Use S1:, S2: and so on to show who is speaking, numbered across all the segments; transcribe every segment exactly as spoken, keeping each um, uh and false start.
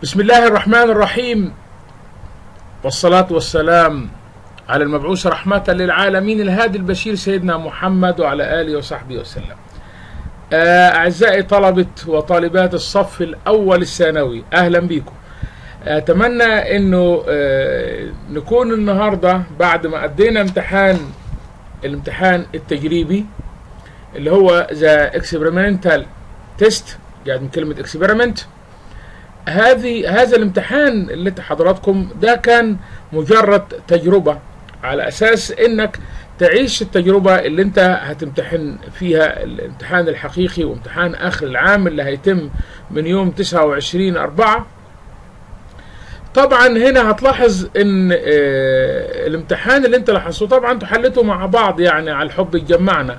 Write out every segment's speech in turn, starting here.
S1: بسم الله الرحمن الرحيم، والصلاة والسلام على المبعوث رحمة للعالمين الهادي البشير سيدنا محمد وعلى آله وصحبه وسلم. أعزائي طلبة وطالبات الصف الأول الثانوي، أهلا بكم. أتمنى أنه نكون النهاردة بعد ما أدينا امتحان الامتحان التجريبي اللي هو ذا اكسبيرمنتال تيست، يعني من كلمة اكسبيرمنت. هذه هذا الامتحان اللي حضراتكم ده كان مجرد تجربة على أساس إنك تعيش التجربة اللي أنت هتمتحن فيها الامتحان الحقيقي وامتحان آخر العام اللي هيتم من يوم تسعة وعشرين أربعة. طبعا هنا هتلاحظ إن اه الامتحان اللي أنت لاحظته طبعا أنتوا حليته مع بعض، يعني على الحب اتجمعنا،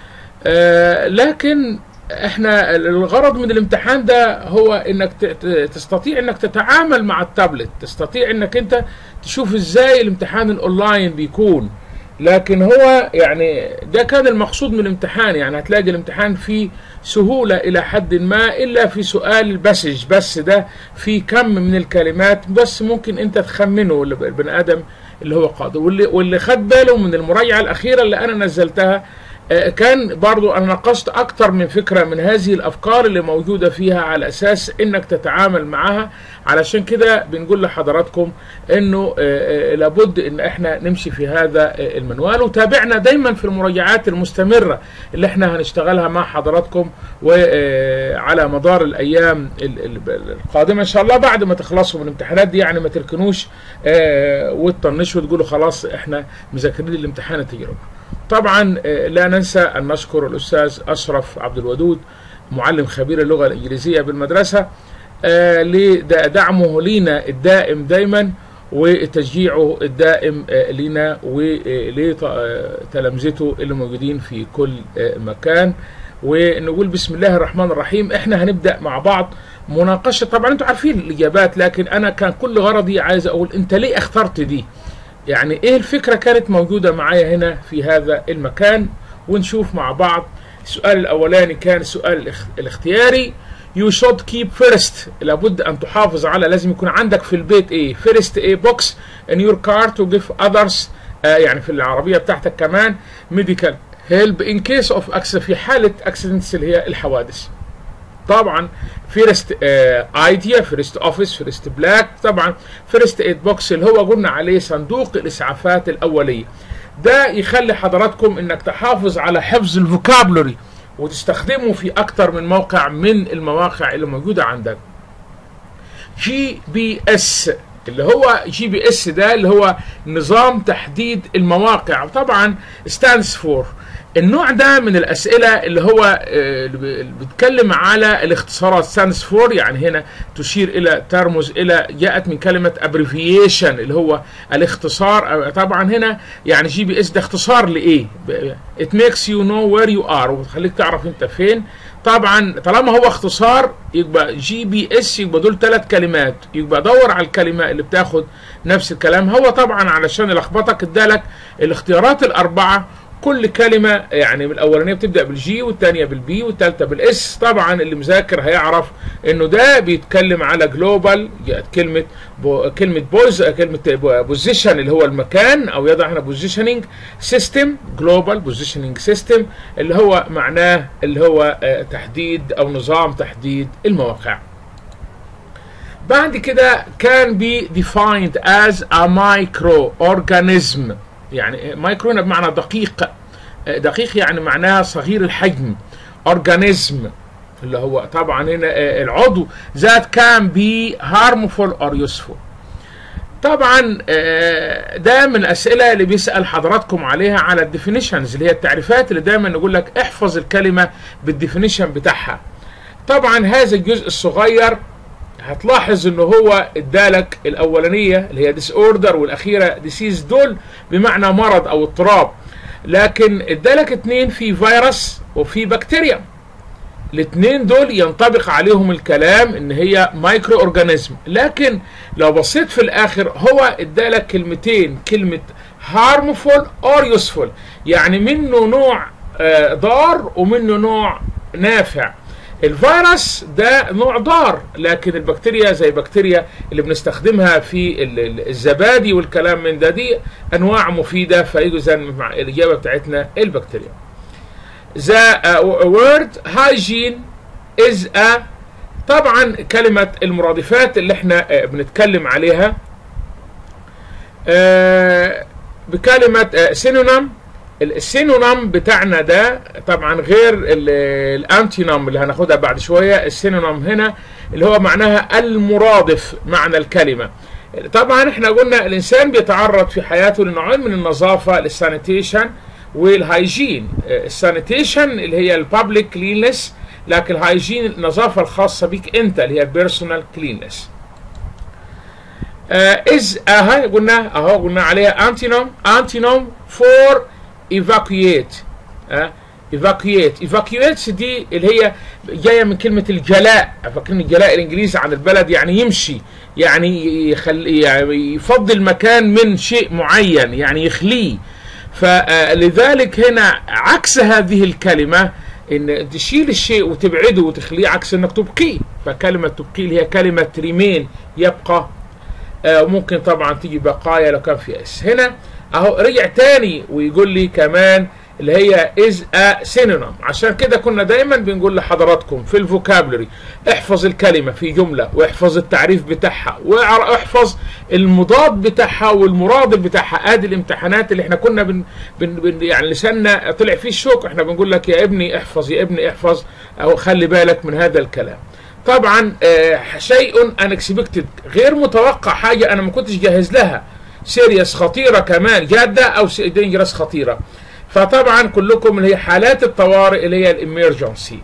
S1: اه لكن احنا الغرض من الامتحان ده هو انك تستطيع انك تتعامل مع التابلت، تستطيع انك انت تشوف ازاي الامتحان الاونلاين بيكون. لكن هو يعني ده كان المقصود من الامتحان، يعني هتلاقي الامتحان فيه سهولة الى حد ما، الا في سؤال البسج بس ده في كم من الكلمات بس ممكن انت تخمنه البني ادم اللي هو قادر. واللي, واللي خد باله من المراجعة الاخيرة اللي انا نزلتها كان برضو أنا ناقشت أكتر من فكرة من هذه الأفكار اللي موجودة فيها على أساس إنك تتعامل معها. علشان كده بنقول لحضراتكم إنه لابد إن إحنا نمشي في هذا المنوال، وتابعنا دايما في المراجعات المستمرة اللي إحنا هنشتغلها مع حضراتكم وعلى مدار الأيام القادمة إن شاء الله بعد ما تخلصوا من الامتحانات دي. يعني ما تركنوش وتطنشوا وتقولوا خلاص إحنا مذاكرين الامتحان التجربة. طبعا لا ننسى أن نشكر الأستاذ أشرف عبد الودود معلم خبير اللغة الإنجليزية بالمدرسة لدعمه لينا الدائم دايما وتشجيعه الدائم لينا ولتلامذته اللي موجودين في كل مكان. ونقول بسم الله الرحمن الرحيم. احنا هنبدأ مع بعض مناقشة. طبعا انتوا عارفين الإجابات، لكن أنا كان كل غرضي عايز أقول أنت ليه اخترت دي، يعني ايه الفكرة كانت موجودة معايا هنا في هذا المكان. ونشوف مع بعض. السؤال الاولاني كان السؤال الاختياري. you should keep first، لابد ان تحافظ على، لازم يكون عندك في البيت ايه first a box in your car to give others، آه يعني في العربية بتاعتك كمان medical help in case of accident، في حالة accidents اللي هي الحوادث. طبعا فيرست ايديا، فيرست اوفيس، فيرست بلاك. طبعا فيرست ايد بوكس اللي هو قلنا عليه صندوق الاسعافات الاوليه. ده يخلي حضراتكم انك تحافظ على حفظ الفوكابلري وتستخدمه في اكتر من موقع من المواقع اللي موجوده عندك. جي بي اس اللي هو جي بي اس ده اللي هو نظام تحديد المواقع. طبعا stands for النوع ده من الأسئلة اللي هو اللي بيتكلم على الاختصارات. stands for يعني هنا تشير إلى، ترمز إلى، جاءت من كلمة abbreviation اللي هو الاختصار. طبعا هنا يعني جي بي اس ده اختصار لإيه؟ it makes you know where you are، وبتخليك تعرف أنت فين. طبعا طالما هو اختصار يبقى جي بي اس يبقى دول ثلاث كلمات، يبقى دور على الكلمة اللي بتاخد نفس الكلام. هو طبعا علشان يلخبطك ادالك الاختيارات الأربعة، كل كلمة يعني من الأولانية بتبدأ بالجي والثانية بالبي والثالثة بالاس. طبعا اللي مذاكر هيعرف إنه ده بيتكلم على جلوبال، كلمة بو كلمة بوز كلمة بوزيشن اللي هو المكان، أو يضع هنا بوزيشننج سيستم، جلوبال بوزيشننج سيستم اللي هو معناه اللي هو تحديد أو نظام تحديد المواقع. بعد كده كان بي defined as a microorganism، يعني مايكرو هنا بمعنى دقيق، دقيق يعني معناها صغير الحجم. اورجانيزم اللي هو طبعا هنا العضو ذات كان بي هارمفول اور يوسفول. طبعا ده من الاسئله اللي بيسال حضراتكم عليها على الديفينيشنز اللي هي التعريفات، اللي دايما نقول لك احفظ الكلمه بالديفينيشن بتاعها. طبعا هذا الجزء الصغير هتلاحظ انه هو ادالك الاولانيه اللي هي ديس اوردر والاخيره ديسيز، دول بمعنى مرض او اضطراب. لكن ادالك اتنين في فيروس وفي بكتيريا، الاتنين دول ينطبق عليهم الكلام ان هي مايكرو اورجانيزم. لكن لو بصيت في الاخر هو ادالك كلمتين، كلمه هارمفول اور يوسفول، يعني منه نوع ضار ومنه نوع نافع. الفيروس ده نوع ضار، لكن البكتيريا زي بكتيريا اللي بنستخدمها في الزبادي والكلام من ده دي انواع مفيده، فاذا مع الاجابه بتاعتنا البكتيريا. The word hygiene is a، طبعا كلمه المرادفات اللي احنا بنتكلم عليها بكلمه سينونيم. السينونيم بتاعنا ده طبعا غير الانتينوم اللي هناخدها بعد شويه. السينونيم هنا اللي هو معناها المرادف معنى الكلمه. طبعا احنا قلنا الانسان بيتعرض في حياته لنوعين من النظافه، للسانيتيشن والهايجين. السانيتيشن اللي هي البابليك كلينس، لكن الهايجين النظافه الخاصه بيك انت اللي هي البيرسونال كلينس. از اهي قلنا اهو قلنا عليها انتينوم. انتينوم فور evacuate. اه evacuate evacuate دي اللي هي جايه من كلمه الجلاء. فاكرين الجلاء الانجليزي عن البلد يعني يمشي، يعني يخلي يعني يفضل مكان من شيء معين، يعني يخليه. فلذلك هنا عكس هذه الكلمه ان تشيل الشيء وتبعده وتخليه، عكس انك تبقيه. فكلمه تبقيه اللي هي كلمه ريمين، يبقى. آه ممكن طبعا تيجي بقايا لو كان في اس. هنا اهو رجع تاني ويقول لي كمان اللي هي is a synonym. عشان كده كنا دايما بنقول لحضراتكم في الفوكابلري احفظ الكلمة في جملة، واحفظ التعريف بتاعها، واحفظ المضاد بتاعها والمرادف بتاعها. ادي الامتحانات اللي احنا كنا بن, بن, بن يعني لساننا طلع فيه الشوك، احنا بنقول لك يا ابني احفظ يا ابني احفظ، او خلي بالك من هذا الكلام. طبعا آه شيء unexpected، غير متوقع، حاجة انا ما كنتش جاهز لها، سيريس خطيرة كمان، جادة أو دينجرس خطيرة. فطبعا كلكم اللي هي حالات الطوارئ اللي هي الاميرجنسي.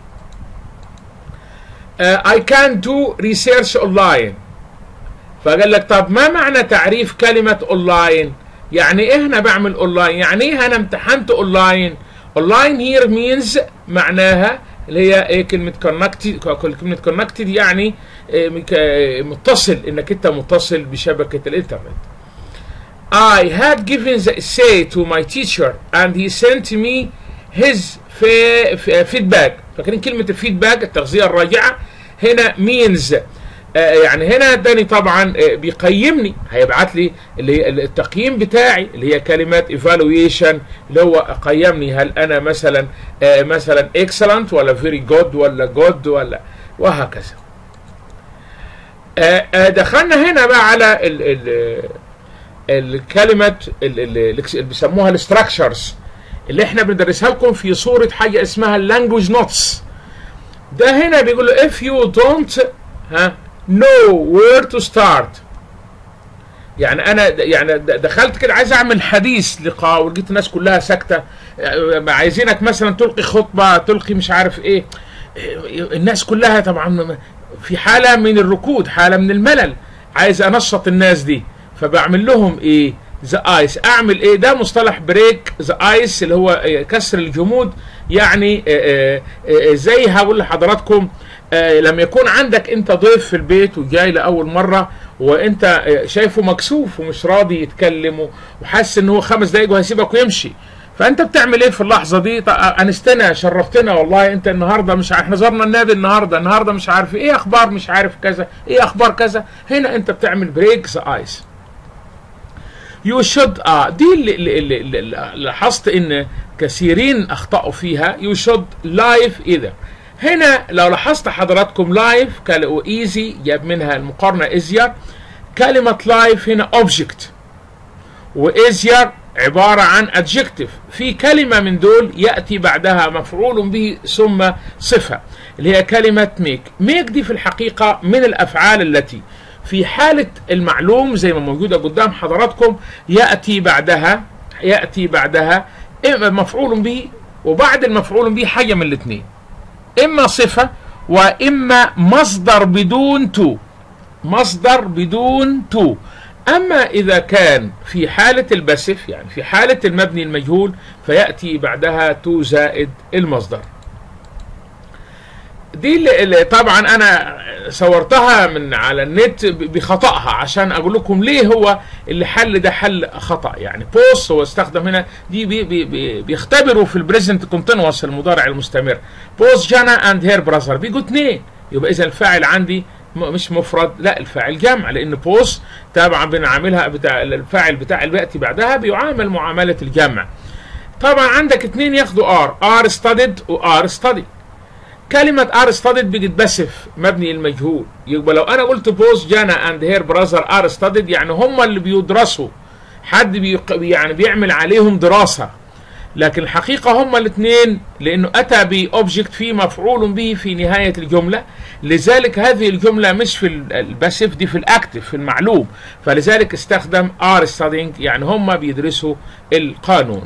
S1: uh, I can do research online. فقال لك طب ما معنى تعريف كلمة اونلاين؟ يعني ايه انا بعمل اونلاين؟ يعني ايه انا امتحنت اونلاين؟ اونلاين here means معناها اللي هي ايه كلمة connected. كلمة connected يعني متصل، انك انت متصل بشبكة الانترنت. I had given the essay to my teacher and he sent me his feedback. فاكرين كلمة الفيدباك التغذية الراجعة؟ هنا means آه يعني هنا اداني طبعا آه بيقيمني، هيبعت لي اللي هي التقييم بتاعي اللي هي كلمة evaluation، اللي هو قيمني هل انا مثلا آه مثلا excellent ولا very good ولا good ولا وهكذا. آه آه دخلنا هنا بقى على ال ال الكلمة اللي بيسموها الستراكشرز اللي احنا بندرسها لكم في صورة حاجة اسمها اللانجوج نوتس. ده هنا بيقول له if you don't ها know where to start. يعني انا يعني دخلت كده عايز اعمل حديث لقاء ولقيت الناس كلها ساكتة، عايزينك مثلا تلقي خطبة، تلقي مش عارف ايه، الناس كلها طبعا في حالة من الركود، حالة من الملل، عايز انشط الناس دي. فبعمل لهم ايه؟ ذا ايس. اعمل ايه؟ ده مصطلح بريك ذا ايس اللي هو كسر الجمود. يعني زي هقول لحضراتكم لما يكون عندك انت ضيف في البيت وجاي لاول مره وانت شايفه مكسوف ومش راضي يتكلم وحاسس ان هو خمس دقايق وهيسيبك ويمشي، فانت بتعمل ايه في اللحظه دي؟ انستنا، شرفتنا والله، انت النهارده مش عارف، احنا زرنا النادي النهارده النهارده مش عارف ايه اخبار مش عارف كذا، ايه اخبار كذا. هنا انت بتعمل بريك ذا ايس. يو شود اه دي اللي, اللي, اللي لاحظت ان كثيرين اخطأوا فيها. يو شود لايف اذا. هنا لو لاحظت حضراتكم لايف وايزي جاب منها المقارنه ازير. كلمه لايف هنا اوبجكت وازير عباره عن ادجكتيف. في كلمه من دول ياتي بعدها مفعول به ثم صفه اللي هي كلمه ميك. ميك دي في الحقيقه من الافعال التي في حالة المعلوم زي ما موجودة قدام حضراتكم يأتي بعدها يأتي بعدها إما مفعول به، وبعد المفعول به حاجة من الاثنين، إما صفة وإما مصدر بدون تو. مصدر بدون تو. أما إذا كان في حالة الباسف يعني في حالة المبني المجهول فيأتي بعدها تو زائد المصدر. دي اللي اللي طبعا انا صورتها من على النت بخطأها عشان اقول لكم ليه هو اللي حل ده حل خطأ. يعني بوست هو استخدم هنا دي بي بي بي بيختبروا في البريزنت كونتينوس المضارع المستمر. بوست جانا اند هير براذر بيجوا اثنين، يبقى اذا الفاعل عندي مش مفرد، لا الفاعل جمع، لان بوست طبعا بنعاملها بتاع الفاعل بتاع اللي بياتي بعدها بيعامل معامله الجمع. طبعا عندك اثنين ياخدوا ار، ار ستادد وار ستادي. كلمة ار ستادد بتتبسف مبني المجهول، يبقى لو انا قلت بوست جانا اند هير براذر ار ستادد يعني هم اللي بيدرسوا، حد بي يعني بيعمل عليهم دراسة، لكن الحقيقة هم الاثنين لانه اتى باوبجكت فيه مفعول به في نهاية الجملة، لذلك هذه الجملة مش في الباسف، دي في الاكتف في المعلوم، فلذلك استخدم ار ستادينج يعني هم بيدرسوا القانون.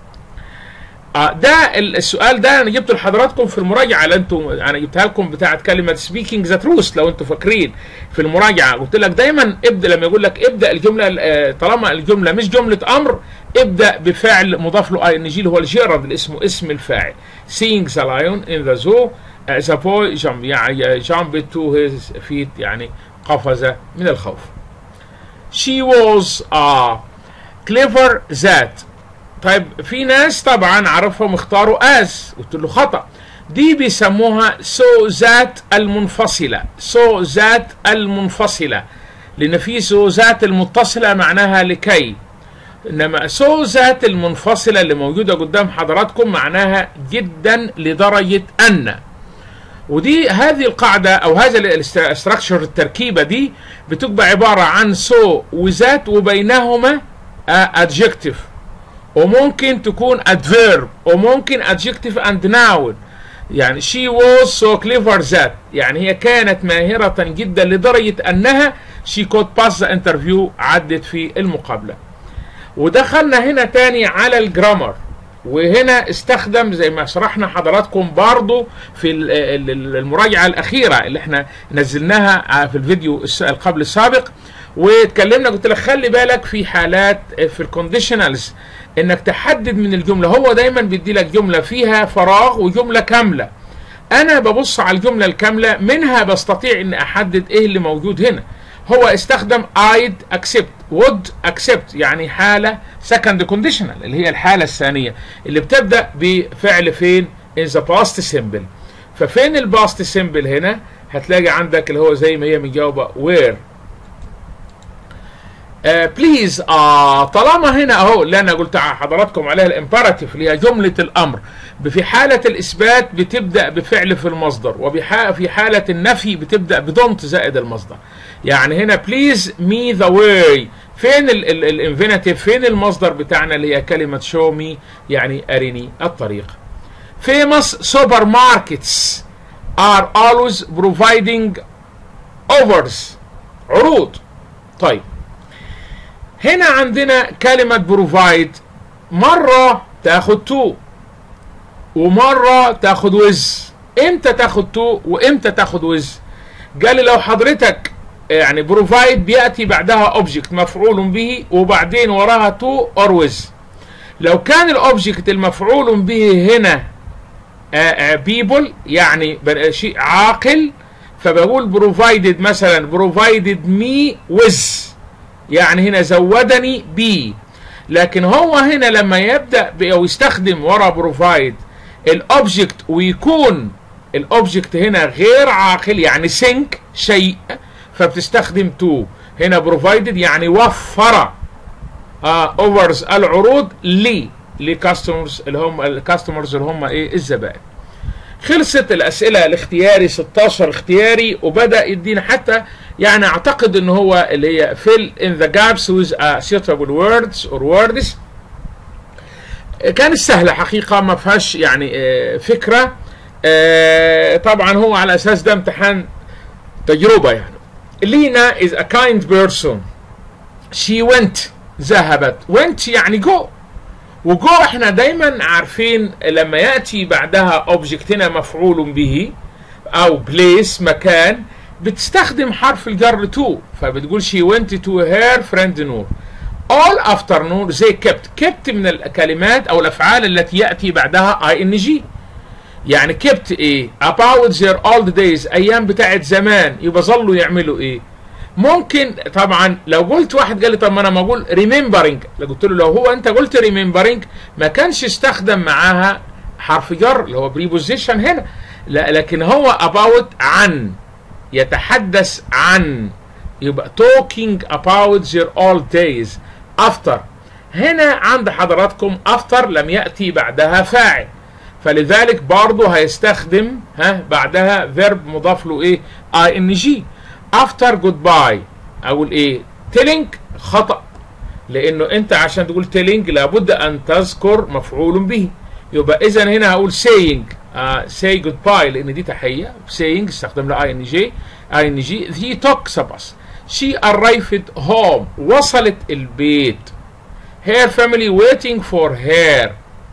S1: آه ده السؤال ده انا جبته لحضراتكم في المراجعه اللي انتم انا جبتها لكم بتاعه كلمه سبيكينج ذا تروث. لو انتم فاكرين في المراجعه قلت لك دايما ابدا لما يقول لك ابدا الجمله طالما الجمله مش جمله امر ابدا بفعل مضاف له اي ان جي اللي هو الجيرارد اللي اسمه اسم الفاعل. seeing the lion in the zoo uh, the boy jump يعني jumped to his feet يعني قفز من الخوف. she was uh, clever that. طيب في ناس طبعا عرفهم اختاروا از، قلت له خطأ، دي بيسموها سو ذات المنفصلة، سو ذات المنفصلة، لأن في سو ذات المتصلة معناها لكي، إنما سو ذات المنفصلة اللي موجودة قدام حضراتكم معناها جدا لدرجة أن. ودي هذه القاعدة أو هذا الاستراكشر التركيبة دي بتبقى عبارة عن سو وذات وبينهما adjective، وممكن تكون adverb وممكن adjective and noun. يعني she was so clever that يعني هي كانت ماهرة جدا لدرجة أنها she could pass the interview عدت في المقابلة. ودخلنا هنا تاني على الجرامر، وهنا استخدم زي ما شرحنا حضراتكم برضو في المراجعة الأخيرة اللي احنا نزلناها في الفيديو قبل السابق، واتكلمنا قلت لك خلي بالك في حالات في الكونديشنالز انك تحدد من الجمله. هو دايما بيدي لك جمله فيها فراغ وجمله كامله، انا ببص على الجمله الكامله منها بستطيع ان احدد ايه اللي موجود هنا. هو استخدم I'd accept would accept يعني حاله second conditional اللي هي الحاله الثانيه اللي بتبدا بفعل فين in the past simple. ففين الباست سيمبل هنا؟ هتلاقي عندك اللي هو زي ما هي مجاوبه where بليز. uh, آه طالما هنا اهو اللي انا قلت حضراتكم عليها الامبيراتيف اللي هي جمله الامر، في حاله الاثبات بتبدا بفعل في المصدر، وفي حاله النفي بتبدا بدونت زائد المصدر. يعني هنا بليز مي ذا واي، فين الانفينيتيف؟ فين المصدر بتاعنا اللي هي كلمه شو مي يعني ارني الطريق. famous supermarkets are always providing offers عروض. طيب هنا عندنا كلمة provide مرة تاخد to ومرة تاخد with. امتى تاخد to وامتى تاخد with؟ قال لي لو حضرتك يعني provide بيأتي بعدها object مفعول به وبعدين وراها to or with. لو كان الاوبجكت المفعول به هنا people يعني شيء عاقل، فبقول provided مثلا provided me with يعني هنا زودني بي. لكن هو هنا لما يبدأ أو يستخدم ورا بروفايد الأوبجكت ويكون الأوبجكت هنا غير عاقل يعني سينك شيء، فبتستخدم تو. هنا بروفايدد يعني وفر اوفرز uh, العروض لي لكاستمرز اللي هم الكاستمرز اللي هم ايه الزبائن. خلصت الاسئله الاختياري ستاشر اختياري، وبدا يدينا حتى يعني اعتقد ان هو اللي هي fill in the gaps with a suitable words or words. كانت سهله حقيقه ما فيهاش يعني فكره. طبعا هو على اساس ده امتحان تجربه. يعني لينا is a kind person. she went ذهبت. went يعني go، وجو احنا دايما عارفين لما ياتي بعدها اوبجكت هنا مفعول به او بليس مكان بتستخدم حرف الجر تو، فبتقول she went to her friend نور. all afternoon they kept. kept من الكلمات او الافعال التي ياتي بعدها اي ان جي. يعني kept ايه about their old days ايام بتاعت زمان، يبقى ظلوا يعملوا ايه. ممكن طبعا لو قلت واحد قال لي طب ما انا ما اقول remembering، لو قلت له لو هو انت قلت remembering ما كانش استخدم معاها حرف جر اللي هو preposition هنا، لا لكن هو about عن، يتحدث عن، يبقى talking about their old days. after هنا عند حضراتكم after لم يأتي بعدها فاعل، فلذلك برضه هيستخدم ها بعدها verb مضاف له ايه ing. after goodbye اقول ايه telling، خطأ، لانه انت عشان تقول telling لابد ان تذكر مفعول به، يبقى اذا هنا هقول saying uh, say goodbye لان دي تحية. saying استخدم له ing ing. he took the bus. she arrived home وصلت البيت. her family waiting for her.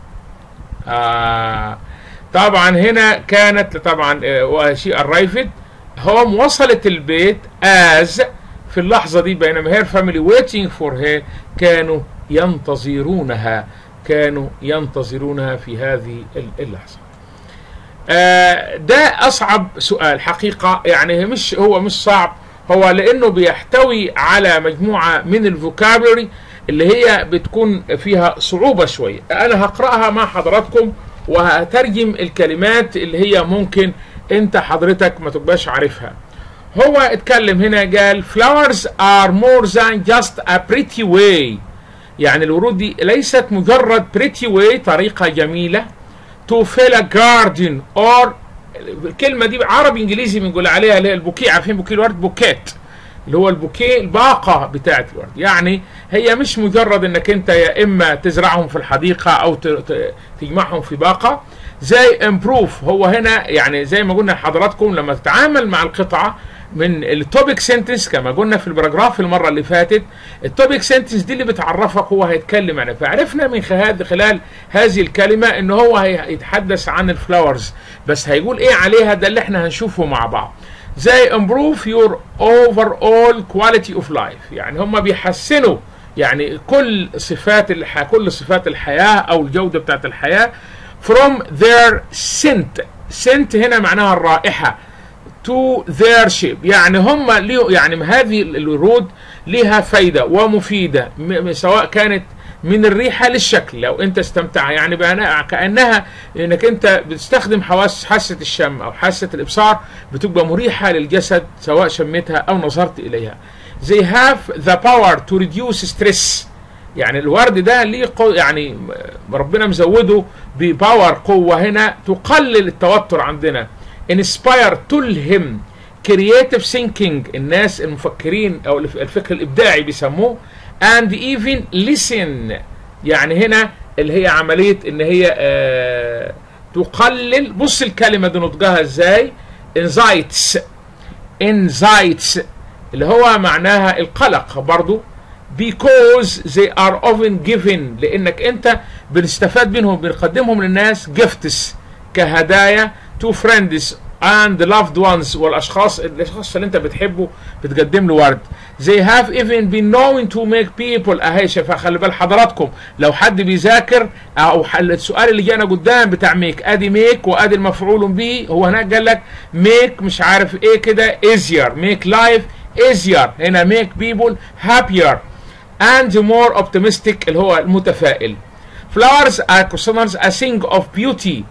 S1: آه طبعا هنا كانت طبعا uh, she arrived home وصلت البيت as في اللحظة دي، بينما her family waiting for her كانوا ينتظرونها، كانوا ينتظرونها في هذه اللحظة. آه ده أصعب سؤال حقيقة، يعني مش هو مش صعب، هو لأنه بيحتوي على مجموعة من الفوكابولري اللي هي بتكون فيها صعوبة شوية. أنا هقرأها مع حضراتكم وهترجم الكلمات اللي هي ممكن أنت حضرتك ما تبقاش عارفها. هو اتكلم هنا قال flowers are more than just a pretty way، يعني الورود دي ليست مجرد pretty way طريقة جميلة to fill a garden or الكلمة دي عربي انجليزي بنقول عليها اللي هي البوكيه، عارفين بوكيه الورد بوكيت اللي هو البوكيه الباقة بتاعت الورد، يعني هي مش مجرد انك انت يا اما تزرعهم في الحديقة او تجمعهم في باقة زي improve. هو هنا يعني زي ما قلنا لحضراتكم لما تتعامل مع القطعة من التوبيك سنتنس كما قلنا في البراجراف المره اللي فاتت، التوبيك سنتنس دي اللي بتعرفك هو هيتكلم عنها، فعرفنا من خلال هذه الكلمه ان هو هيتحدث عن الفلاورز، بس هيقول ايه عليها ده اللي احنا هنشوفه مع بعض. زي improve your overall quality of life، يعني هم بيحسنوا يعني كل صفات الحياه، كل صفات الحياه او الجوده بتاعت الحياه from their scent. scent هنا معناها الرائحه to their shape، يعني هم ليه يعني هذه الورود لها فايدة ومفيدة سواء كانت من الريحة للشكل، لو انت استمتع يعني كأنها انك انت بتستخدم حواس حاسة الشم او حاسة الابصار بتبقى مريحة للجسد سواء شمتها او نظرت اليها. they have the power to reduce stress، يعني الورد ده ليه يعني ربنا مزوده بباور قوة هنا تقلل التوتر عندنا. inspire تلهم creative thinking الناس المفكرين او الفكر الابداعي بيسموه and even listen، يعني هنا اللي هي عملية ان هي آه تقلل. بص الكلمة دي نطقها ازاي anxieties anxieties اللي هو معناها القلق برضو because they are often given لانك انت بنستفاد منهم بنقدمهم للناس gifts كهدايا to friends and loved ones، والاشخاص الاشخاص اللي انت بتحبه بتقدم له ورد. they have even been known to make people اهي شايفها. خلي بال حضراتكم لو حد بيذاكر او السؤال اللي جانا قدام بتاع ميك، ادي ميك وادي المفعول به، هو هناك قال لك ميك مش عارف ايه كده easier، make life easier، هنا make people happier and more optimistic اللي هو المتفائل. flowers are considered a thing of beauty.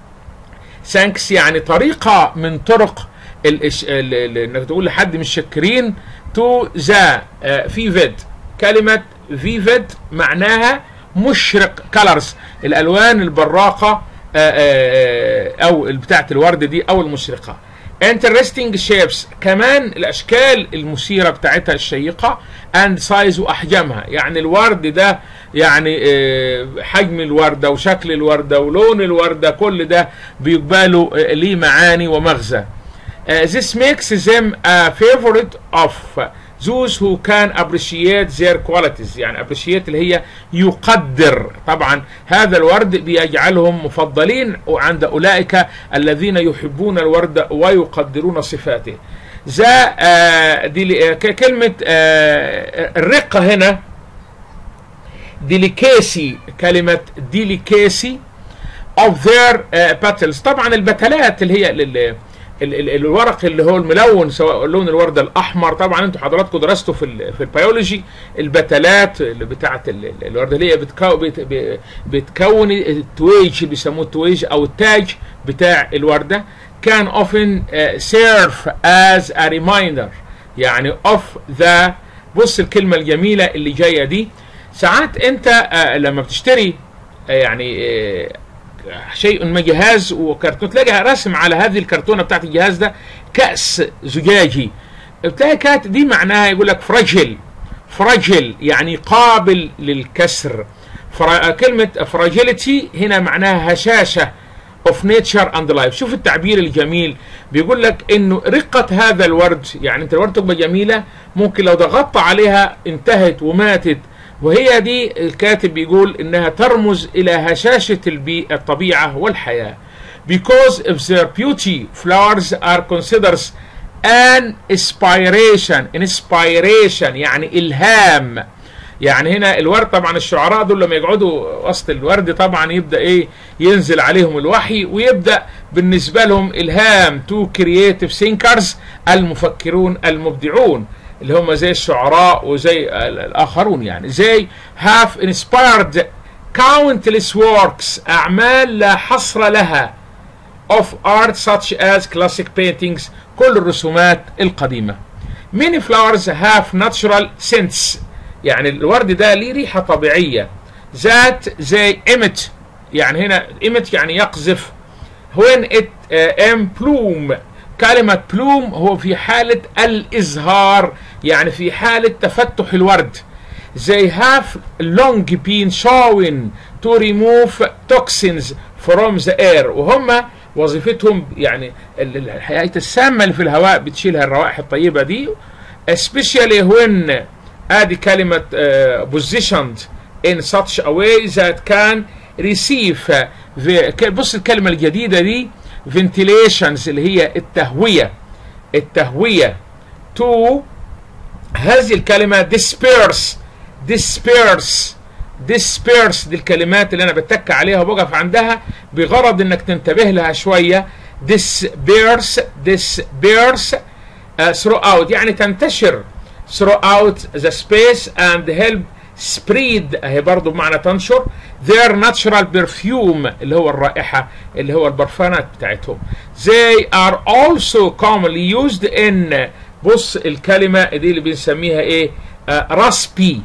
S1: thanks يعني طريقة من طرق الإش... ال... ال... انك تقول لحد مش شاكرين to the vivid. كلمة vivid معناها مشرق colors، الالوان البراقة او بتاعت الورد دي او المشرقة. interesting shapes كمان الاشكال المثيرة بتاعتها الشيقة and size واحجامها، يعني الورد ده يعني حجم الوردة وشكل الوردة ولون الوردة كل ده بيقبلوا ليه معاني ومغزى. this makes them a favorite of those who can appreciate their qualities، يعني appreciate اللي هي يقدر. طبعا هذا الورد بيجعلهم مفضلين عند أولئك الذين يحبون الورد ويقدرون صفاته. ذا آه دي كلمة آه الرقة هنا ديليكاسي، كلمة ديليكاسي of their uh, petals. طبعا البتلات اللي هي ال ال ال الورق اللي هو الملون سواء لون الورده الاحمر. طبعا انتوا حضراتكم درستوا في ال في البيولوجي البتلات اللي بتاعه الورده اللي هي بتكون بتكون التويج اللي بيسموه التويج او التاج بتاع الورده. كان often uh, serve as a reminder يعني of the. بص الكلمه الجميله اللي جايه دي. ساعات انت uh, لما بتشتري uh, يعني uh, شيء ما جهاز وكرتون تلاقي رسم على هذه الكرتونه بتاعت الجهاز ده كأس زجاجي، بتلاقي كات دي معناها يقول لك فراجيل. فراجيل يعني قابل للكسر. فرا كلمه فراجيليتي هنا معناها هشاشه of nature and life. شوف التعبير الجميل، بيقول لك انه رقه هذا الورد، يعني انت الورد تبقى جميله ممكن لو ضغطت عليها انتهت وماتت، وهي دي الكاتب بيقول انها ترمز الى هشاشة البيئة الطبيعة والحياة. Because of their beauty flowers are considered an inspiration. inspiration يعني الهام. يعني هنا الورد طبعا الشعراء دول لما يقعدوا وسط الورد طبعا يبدأ ايه ينزل عليهم الوحي ويبدأ بالنسبة لهم الهام. to creative thinkers المفكرون المبدعون اللي هم زي الشعراء وزي الآخرون، يعني زي have inspired countless works أعمال لا حصر لها of art such as classic paintings كل الرسومات القديمة. many flowers have natural scents يعني الورد ده ليه ريحة طبيعية that they emit يعني هنا emit يعني يقذف. when it uh, em bloom كلمة بلوم هو في حالة الإزهار يعني في حالة تفتح الورد. they have long been shown to remove toxins from the air وهم وظيفتهم يعني الحياة السامة اللي في الهواء بتشيلها الروائح الطيبة دي. especially when ادي كلمة uh, positioned in such a way that can receive the بص الكلمة الجديدة دي ventilations اللي هي التهوية. التهوية to هذه الكلمة disperse disperse disperse دي الكلمات اللي انا بتك عليها وبقف عندها بغرض انك تنتبه لها شوية. disperse disperse uh, throughout يعني تنتشر throughout the space and help spread اهي برضو بمعنى تنشر their natural perfume اللي هو الرائحة اللي هو البرفانات بتاعتهم. they are also commonly used in بص الكلمة دي اللي بنسميها ايه آه راسبي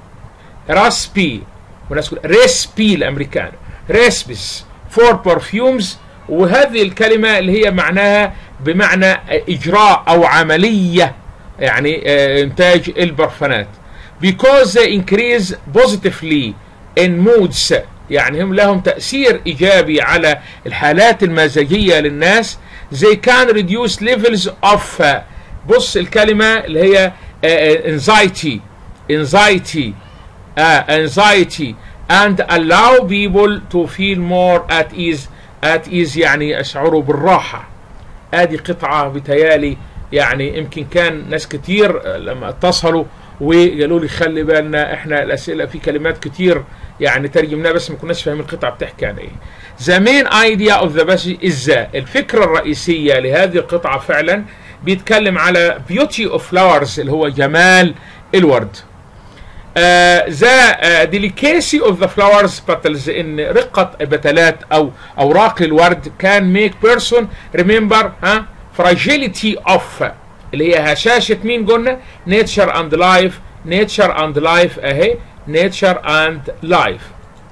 S1: راسبي وناس تقول ريسبي الامريكان ريسبس for perfumes وهذه الكلمة اللي هي معناها بمعنى اجراء او عملية يعني آه انتاج البرفانات. because they increase positively in moods يعني هم لهم تأثير إيجابي على الحالات المزاجية للناس. they can reduce levels of بص الكلمة اللي هي anxiety anxiety uh, anxiety and allow people to feel more at ease at ease يعني يشعروا بالراحة. هذه قطعة بتيالي يعني يمكن كان ناس كتير لما اتصلوا وقالوا لي خلي بالنا احنا الاسئله في كلمات كتير يعني ترجمناها بس ما كناش فاهمين القطعه بتحكي عن ايه. The main idea of the passage is the الفكره الرئيسيه لهذه القطعه فعلا بيتكلم على beauty of flowers اللي هو جمال الورد. uh, the uh, delicacy of the flowers petals ان رقه بتلات او اوراق الورد can make person remember ها fragility of اللي هي هشاشة مين قلنا nature and life nature and life اهي nature and life.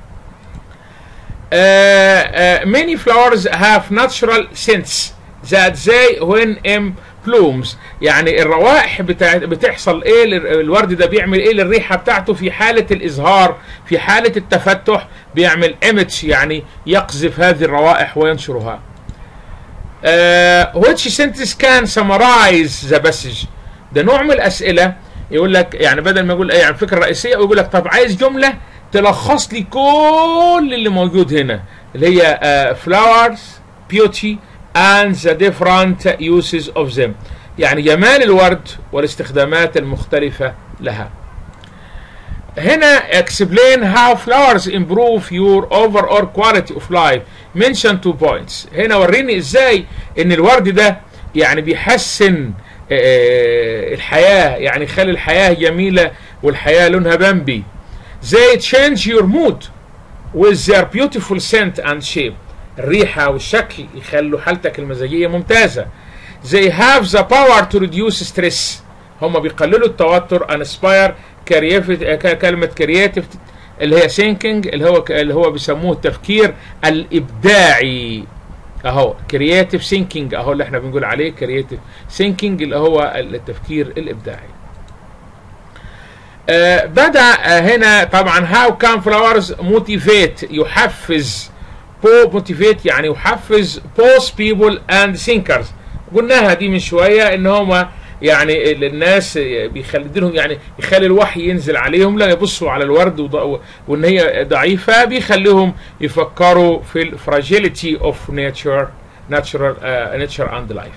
S1: uh, uh, many flowers have natural scents that they when in blooms يعني الروائح بتاع بتحصل ايه الورد ده بيعمل ايه للريحة بتاعته في حالة الازهار في حالة التفتح بيعمل image يعني يقذف هذه الروائح وينشرها. Uh, which sentence can summarize the passage ده نوع من الأسئلة يقول لك يعني بدل ما يقول ايه يعني الفكرة الرئيسية ويقول لك طب عايز جملة تلخص لي كل اللي موجود هنا اللي هي uh, flowers beauty and the different uses of them يعني جمال الورد والاستخدامات المختلفة لها. هنا explain how flowers improve your overall quality of life. mention two points. هنا وريني ازاي ان الورد ده يعني بيحسن الحياة، يعني يخلي الحياة جميلة والحياة لونها بامبي. they change your mood with their beautiful scent and shape. الريحة والشكل يخلوا حالتك المزاجية ممتازة. they have the power to reduce stress. هم بيقللوا التوتر. inspire كلمة كرياتيف اللي هي thinking اللي هو اللي هو بيسموه التفكير الإبداعي اهو. كرياتيف ثينكينج اهو اللي احنا بنقول عليه كرياتيف ثينكينج اللي هو التفكير الإبداعي. آه بدأ آه هنا طبعا how can flowers motivate يحفز motivate يعني يحفز both people and thinkers. قلناها دي من شوية ان هما يعني الناس بيخلي لهم يعني يخلي الوحي ينزل عليهم لا يبصوا على الورد وان هي ضعيفه، بيخليهم يفكروا في الفراجيليتي اوف ناتشر natural uh, nature and life.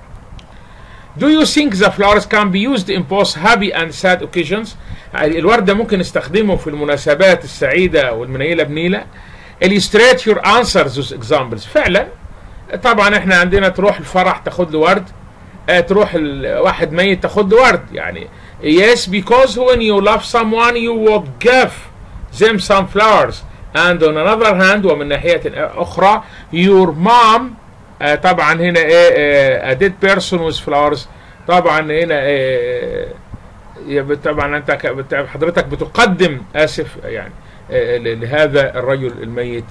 S1: Do you think the flowers can be used in both happy and sad occasions؟ الورد ده ممكن نستخدمه في المناسبات السعيده والمنيله بنيله. illustrate your answers with examples. فعلا طبعا احنا عندنا تروح الفرح تاخد له ورد، تروح واحد ميت تاخد له ورد يعني. yes because when you love someone you would give them some flowers and on another hand ومن ناحية أخرى your mom آه طبعا هنا ايه a dead person with flowers. طبعا هنا ايه طبعا انت حضرتك بتقدم اسف يعني آه لهذا الرجل الميت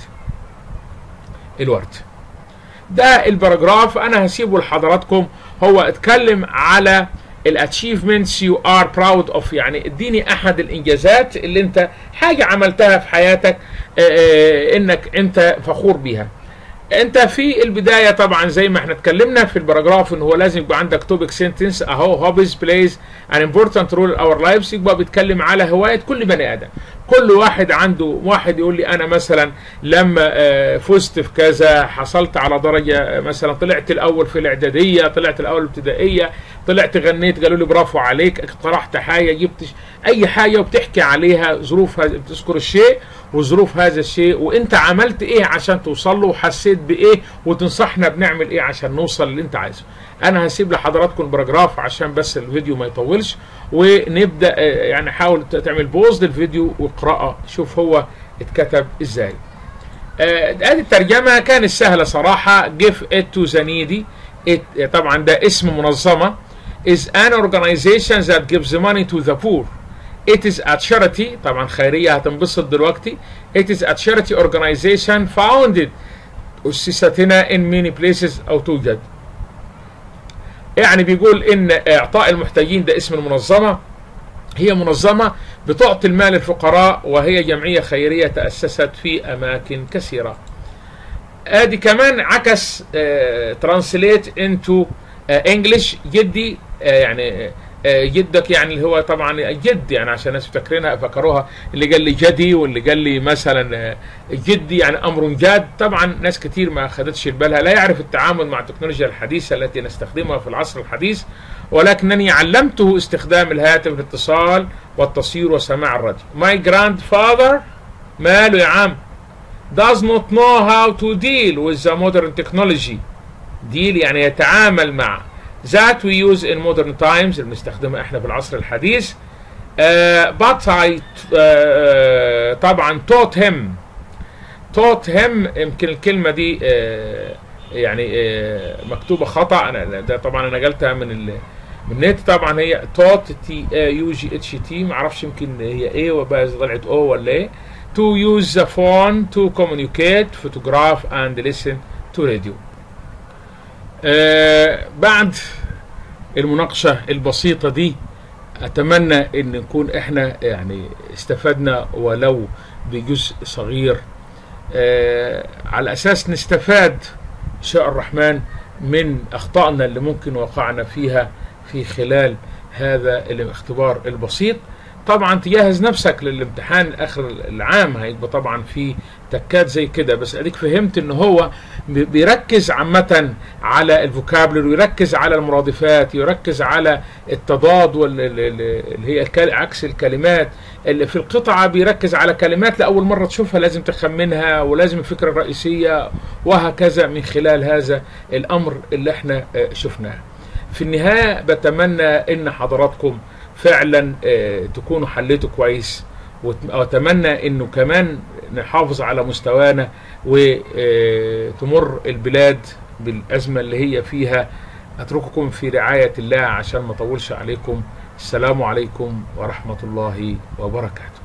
S1: الورد. ده الباراجراف انا هسيبه لحضراتكم. هو اتكلم على الاتشيفمنتس يو ار براود اوف، يعني اديني احد الانجازات اللي انت حاجه عملتها في حياتك اه انك انت فخور بيها. انت في البدايه طبعا زي ما احنا اتكلمنا في الباراجراف ان هو لازم يبقى عندك توبيك سنتنس اهو. هوبيز بلايز ان امبورتنت رول ان اور لايفز، يبقى بيتكلم على هوايه كل بني ادم. كل واحد عنده، واحد يقول لي انا مثلا لما فزت في كذا حصلت على درجه مثلا، طلعت الاول في الاعداديه، طلعت الاول الابتدائيه، طلعت غنيت قالوا لي برافو عليك، اقترحت حاجه، جبت اي حاجه وبتحكي عليها ظروفها، بتذكر الشيء وظروف هذا الشيء وانت عملت ايه عشان توصل له وحسيت بايه وتنصحنا بنعمل ايه عشان نوصل اللي انت عايزه. انا هسيب لحضراتكم باراجراف عشان بس الفيديو ما يطولش، ونبدا يعني حاول تعمل بوز للفيديو واقراه شوف هو اتكتب ازاي. ادي الترجمه كانت سهله صراحه. give it to the needy. it طبعا ده اسم منظمه is an organization that gives money to the poor. It is a charity طبعا خيرية هتنبسط دلوقتي. It is a charity organization founded أسست هنا in many places أو توجد. يعني بيقول إن إعطاء المحتاجين ده اسم المنظمة. هي منظمة بتعطي المال للفقراء وهي جمعية خيرية تأسست في أماكن كثيرة. ادي كمان عكس ترانسليت انتو انجلش جدي يعني جدك يعني اللي هو طبعا جد يعني عشان الناس فاكرينها فكروها اللي قال لي جدي واللي قال لي مثلا جدي يعني امر جاد. طبعا ناس كتير ما خدتش بالها، لا يعرف التعامل مع التكنولوجيا الحديثه التي نستخدمها في العصر الحديث، ولكنني علمته استخدام الهاتف للاتصال والتصوير وسماع الراديو. My grandfather ماله يا عم does not know how to deal with the modern technology. deal يعني يتعامل مع that we use in modern times اللي بنستخدمها احنا في العصر الحديث. uh, but I uh, طبعا taught him taught him يمكن الكلمة دي uh, يعني uh, مكتوبة خطأ. أنا ده طبعا أنا نقلتها من ال من النت. طبعا هي taught t u g h t معرفش يمكن هي ايه وبقى طلعت او ولا ايه. to use the phone to communicate, photograph and listen to radio. آه بعد المناقشة البسيطة دي أتمنى أن نكون إحنا يعني استفدنا ولو بجزء صغير آه على أساس نستفاد إن شاء الرحمن من أخطائنا اللي ممكن وقعنا فيها في خلال هذا الاختبار البسيط. طبعا تجهز نفسك للامتحان اخر العام، هيبقى طبعا في تكات زي كده، بس اديك فهمت ان هو بيركز عامة على الفوكابلر، ويركز على المرادفات، يركز على التضاد اللي هي عكس الكلمات. اللي في القطعة بيركز على كلمات لأول مرة تشوفها لازم تخمنها، ولازم الفكرة الرئيسية، وهكذا من خلال هذا الأمر اللي احنا شفناه. في النهاية بتمنى ان حضراتكم فعلا تكونوا حليتوا كويس، واتمنى انه كمان نحافظ على مستوانا وتمر البلاد بالازمه اللي هي فيها. اترككم في رعايه الله عشان ما اطولش عليكم. السلام عليكم ورحمه الله وبركاته.